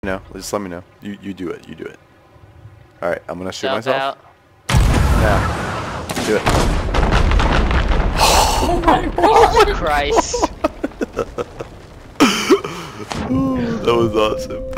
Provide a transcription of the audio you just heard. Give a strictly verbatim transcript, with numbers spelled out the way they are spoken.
No, just let me know. You you do it. You do it. All right, I'm gonna shoot Jump myself. out. Yeah. Do it. Oh my Christ. That was awesome.